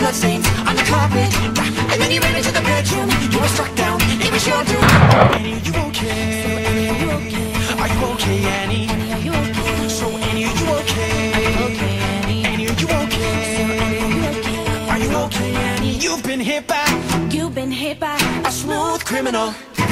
bloodstains on the carpet. And then you ran into the bedroom. You were struck down, it was your doom. Annie, are you okay? Are you okay, Annie? Are you okay? So Annie, are you okay? Are you okay, Annie? Annie, are you okay? Are you okay, Annie? You've been hit by a smooth criminal.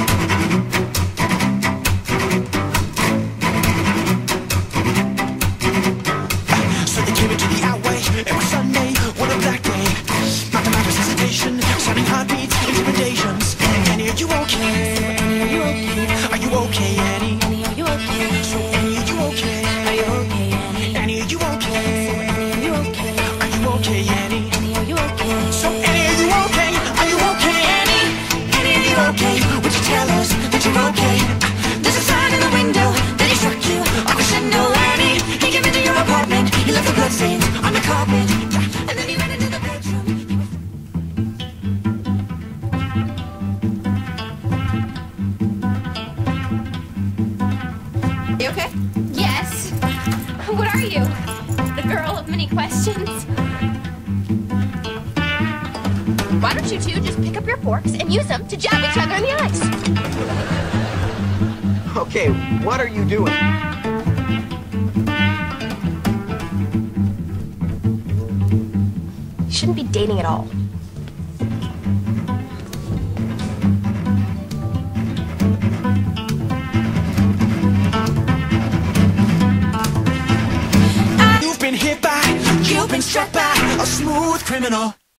So they came into the outway. It was Sunday, what a black day. Mathematics, hesitation, sounding heartbeats, intimidations. Annie, are you okay? Are you okay? Are you okay, Annie? Annie, are you okay? So Annie, are you okay? Are you okay, Annie? Annie, are you okay? Are you okay? Are you okay, Annie? Annie, are you okay? So Annie, are you okay? Are you okay, Annie? Annie, are you okay? Would you tell us that you're okay? There's a sign in the window that he struck you on crescendo, Annie. He came into your apartment. He left the bloodstains on the carpet, and then he ran into the bedroom. You okay? Yes. What are you? The girl of many questions? Why don't you two just pick up your forks and use them to jab each other in the eyes? Okay, what are you doing? You shouldn't be dating at all. You've been hit by, you've been struck by a smooth criminal.